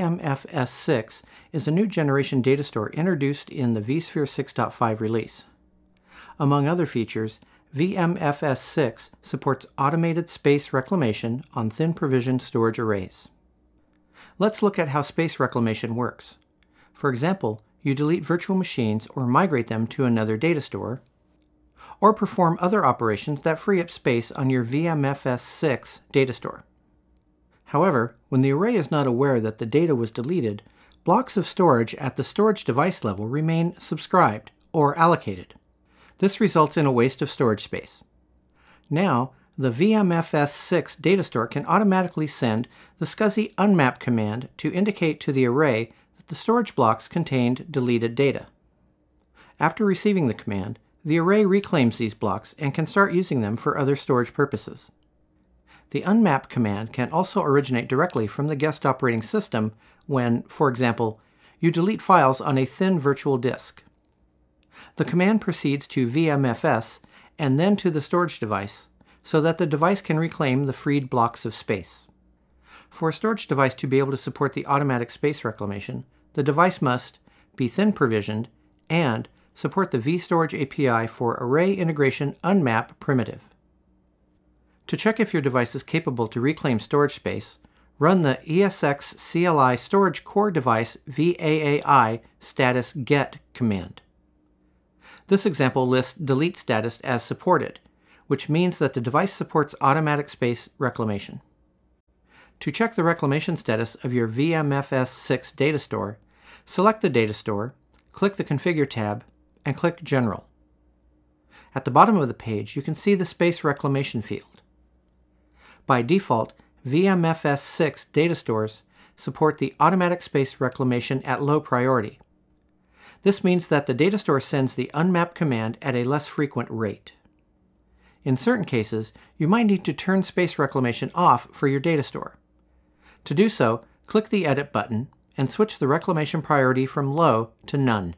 VMFS6 is a new generation data store introduced in the vSphere 6.5 release. Among other features, VMFS6 supports automated space reclamation on thin provisioned storage arrays. Let's look at how space reclamation works. For example, you delete virtual machines or migrate them to another data store, or perform other operations that free up space on your VMFS6 data store. However, when the array is not aware that the data was deleted, blocks of storage at the storage device level remain subscribed or allocated. This results in a waste of storage space. Now, the VMFS6 data store can automatically send the SCSI unmap command to indicate to the array that the storage blocks contained deleted data. After receiving the command, the array reclaims these blocks and can start using them for other storage purposes. The unmap command can also originate directly from the guest operating system when, for example, you delete files on a thin virtual disk. The command proceeds to VMFS and then to the storage device so that the device can reclaim the freed blocks of space. For a storage device to be able to support the automatic space reclamation, the device must be thin provisioned and support the vStorage API for Array Integration Unmap primitive. To check if your device is capable to reclaim storage space, run the ESX CLI Storage Core Device VAAI status get command. This example lists delete status as supported, which means that the device supports automatic space reclamation. To check the reclamation status of your VMFS6 data store, select the data store, click the Configure tab, and click General. At the bottom of the page, you can see the space reclamation field. By default, VMFS6 data stores support the automatic space reclamation at low priority. This means that the data store sends the unmap command at a less frequent rate. In certain cases, you might need to turn space reclamation off for your data store. To do so, click the Edit button and switch the reclamation priority from low to none.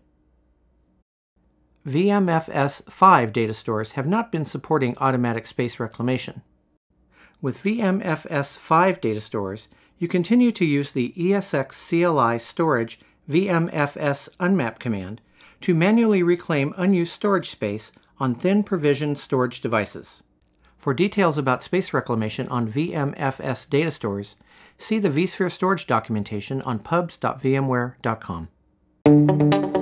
VMFS5 data stores have not been supporting automatic space reclamation. With VMFS5 data stores, you continue to use the ESX CLI storage VMFS unmap command to manually reclaim unused storage space on thin provisioned storage devices. For details about space reclamation on VMFS data stores, see the vSphere storage documentation on pubs.vmware.com.